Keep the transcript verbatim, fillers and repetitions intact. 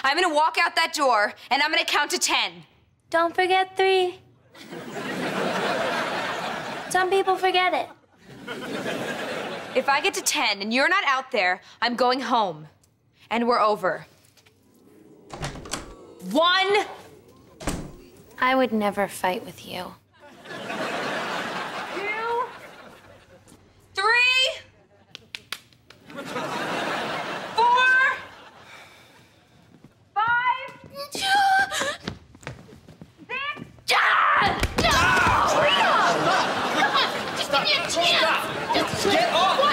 I'm gonna walk out that door, and I'm gonna count to ten. Don't forget three. Some people forget it. If I get to ten and you're not out there, I'm going home. And we're over. One. I would never fight with you. Two. Three. Four. Five. Six. Ah! No! Come on, just give me a chance. Just Get off!